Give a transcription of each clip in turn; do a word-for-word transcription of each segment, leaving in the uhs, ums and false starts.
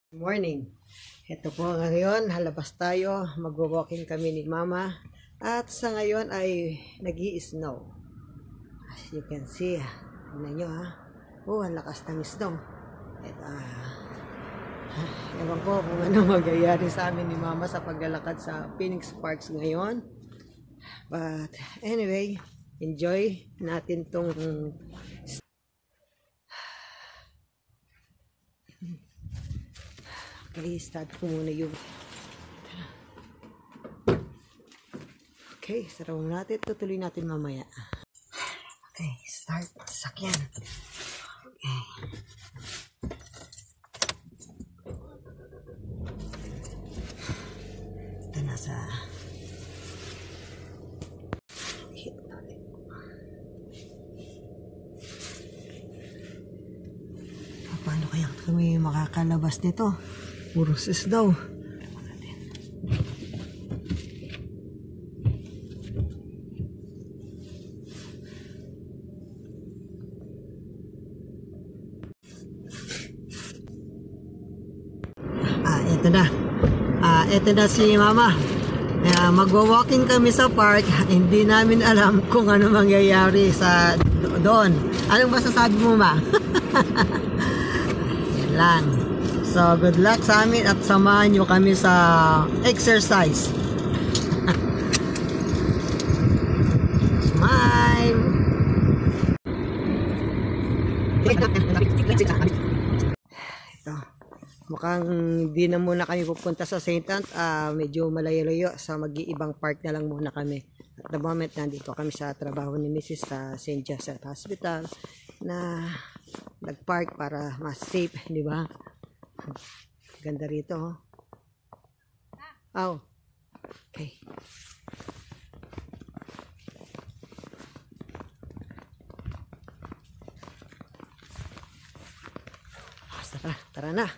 Morning. Ito po ngayon, halabas tayo, mag-walking kami ni Mama. At sa ngayon ay nag-i-snow. As you can see, tignan nyo ha. Oh, ang lakas ng snow. At ah, ewan ko kung ano magyayari sa amin ni Mama sa paglalakad sa Phoenix Parks ngayon. But anyway, enjoy natin tong okay, start ko muna yung okay, sarawang natin, tutuloy natin mamaya. Okay, start, sakyan. Okay. Ito na sa paano kaya kami makakalabas nito? Puro sis daw. Ah, ito na. Ah, ito na si Mama. Uh, magwa-walking kami sa park. Hindi namin alam kung ano mangyayari sa do doon. Anong masasabi mo, Ma? Yan lang. So, good luck sa amin at samahan nyo kami sa exercise. Smile! Ito. Mukhang di na muna kami pupunta sa Saint Anne. Uh, medyo malayo-layo. Sa mag-iibang park na lang muna kami. At the moment, nandito kami sa trabaho ni Missus sa Saint Joseph Hospital na nag-park para mas safe, di ba? Ganda rito, oh. Oh. Okay. Tara, tara na.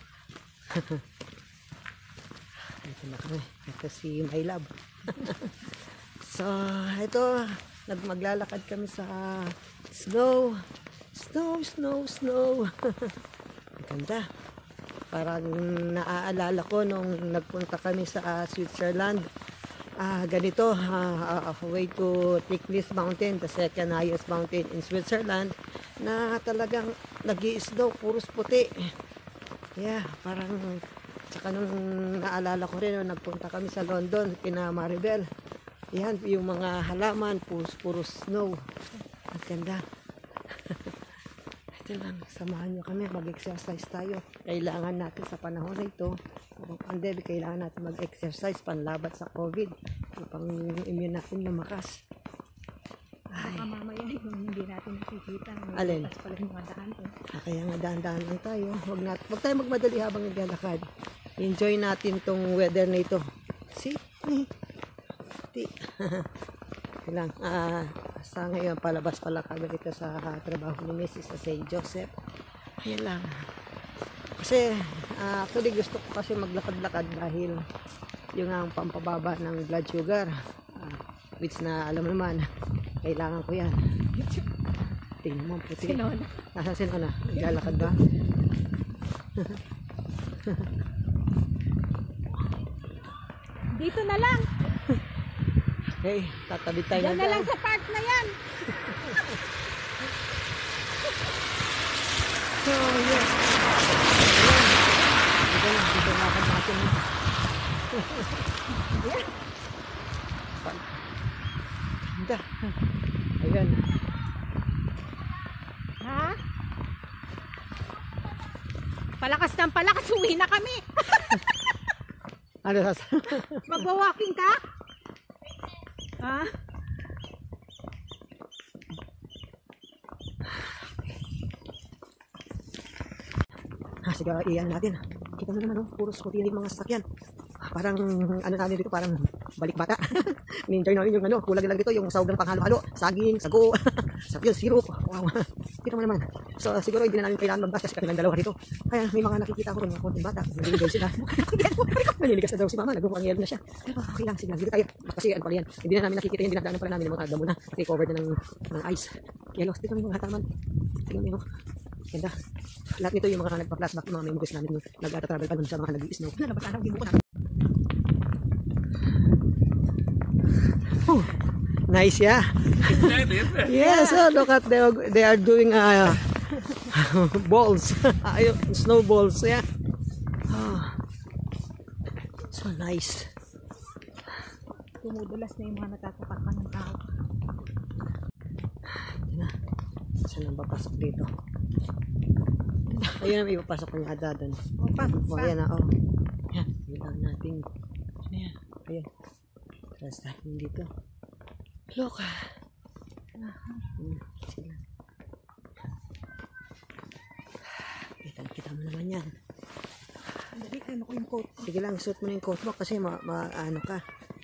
Ito na kami. Ito si My Love. So, ito. Maglalakad kami sa snow. Snow, snow, snow. Ganda. Parang naaalala ko nung nagpunta kami sa uh, Switzerland. Ah, ganito, uh, uh, way to Ticklis Mountain, the second highest mountain in Switzerland, na talagang nag-i-snow, puros puti. Yeah, parang, tsaka nung naalala ko rin, nung nagpunta kami sa London, kina Maribel. Yan, yung mga halaman, puros, puros snow. Ang ganda. Ito lang, samahan nyo kami, mag-exercise tayo. Kailangan natin sa panahon na ito, ang pandemic, kailangan natin mag-exercise panlaban sa COVID. Upang immune natin lumakas. Ay. Baka mamaya yung hindi natin nakikita. Alin? Mas pala yung mga daan ko. Ah, kaya nga dahan-dahan lang tayo. Huwag, nat huwag tayo magmadali habang naglalakad. Enjoy natin tong weather na ito. See? Ito lang. Ah, sa ngayon, palabas pala kami dito sa uh, trabaho ni Missus sa Saint Joseph. Ayan lang. Kasi, uh, actually gusto ko kasi maglakad-lakad dahil yung ang pampababa ng blood sugar. Uh, which na alam naman, kailangan ko yan. Tingnan mo, puti. Sino na? Nasa sino na? Naglalakad ba? Dito na lang. Okay, tatabi tayo Diyan na na lang sa park na yan. So, yes. Dito lang, dito lakad natin. Ganda. Ayan. Ha? Palakas ng palakas, uwi na kami. Ano sas? Magwa-walking ka? Ha? Ah, sige, iyan natin. Kita mo naman, oh, puro scooty yung mga sasakyan. Parang, ano namin dito, parang balik bata. Ni-enjoy namin yung ano, kulang lang dito, yung sahog ng panghalo-halo, saging, sago, sapil, sirup. Wow. Kita mo naman. So, siguro hindi na namin kailangan mag-bus kasi kami lang dalawa dito. Kaya may mga nakikita ko rin, mga konting bata. Naliligaw sila. Naliligas na daw si Mama, nagpapangiyal na siya. Pero okay lang, sige lang. Dito tayo. Kasi ano pala yan, hindi na namin nakikita yan, dinadaanan pala namin yung mga damo na. Kasi covered na ng, ng ice. Yellow. Dito may mga hataman. Tingnan mo. Ganda. Lahat nito yung mga nagpa-flashback, mga memories namin yung nag-travel pa dun sa mga nag-i-snow. Wala na ba sana ginuko na? Oh, nice, yeah. Yes, oh, look at they are, they are doing uh, balls, Ayun, snowballs, yeah. Oh, so nice. Tumudulas na yung mga natatapakan ng tao. Yan na. Saan ang papasok dito? Ayun ang ipapasok ko yung hada doon. O, pasok Oh, pa. yan na, oh. Yan, yun lang natin. Ano yan? Ayun. Tapos natin dito. Look, ah. Hmm, sila. Kita-kita mo naman yan. Dali, ano ko yung coat. Sige lang, suot mo na yung coat mo kasi ma, ma ano ka.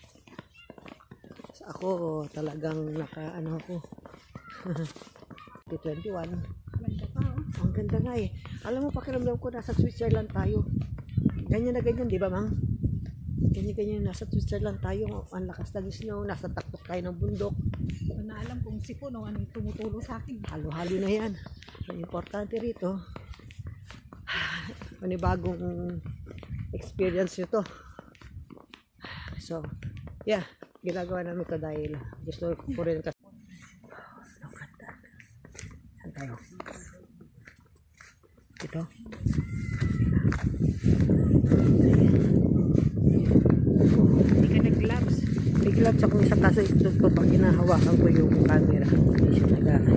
Ako talagang naka ano ako. twenty-one. Ganda pa, oh. Ang ganda nga eh. Alam mo, pakiramdam ko nasa Switzerland tayo. Ganyan na ganyan, di ba, Mang? Ganyan-ganyan, nasa Switzerland tayo. Ang lakas ng snow, nasa taktok tayo ng bundok. Hindi na alam kung sipon o ano yung tumutulo sa akin. Halo-halo na yan. Ang importante rito, panibagong experience nyo to. So, yeah. Ginagawa namin ito dahil gusto ko rin kasi. Ang ganda. Saan tayo? Ito. Hindi ka nag-gloves. May gloves ako isa kasi ito ko pag hinahawakan ko yung camera. Hindi siya nagana.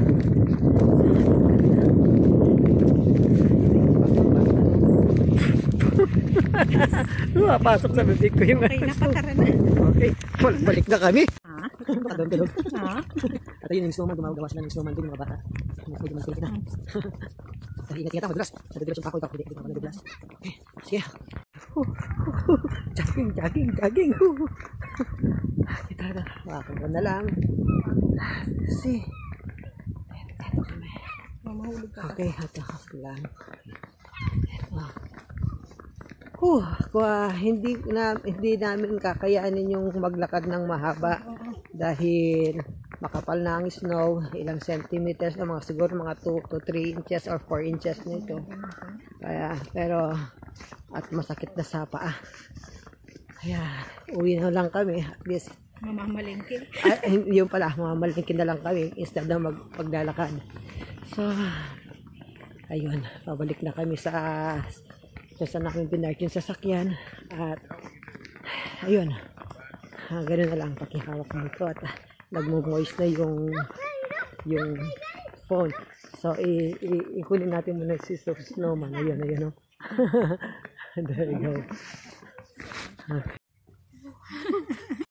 Pasok sa bibig ko yung Okay, nakatara na. okay. Bal- Balik na kami. Ha? Kadog-kadog. Ha? At ayun yung snowman, gumagawa sila ng snowman din yung mga bata. Medyo man na. Dahil ingat-ingat ako, madulas. Nadudulas yung kakoy, hindi ako nadudulas. Okay, sige. Jogging, jogging, jogging. Kita na, makakagawa na lang. Kasi, eto kami. Mamahulog ka. Okay, ito lang. Ito. Huh, kuha, hindi na hindi namin kakayanin yung maglakad ng mahaba dahil makapal na ang snow, ilang centimeters na mga siguro mga two to three inches or four inches nito. Kaya pero at masakit na sa paa. Kaya uwi na lang kami at least. Mamamalengke. Ay, yung pala, mamamalingkin na lang kami instead na mag, paglalakad. So, ayun, pabalik na kami sa kung saan namin pinark yung sasakyan. At, ayun, ah, ganun na lang pakihawak mo ito at ah, nagmo-moist na yung yung phone. So, i- i- ikunin natin muna si snowman. Ayun, ayun, oh. There you go. Okay.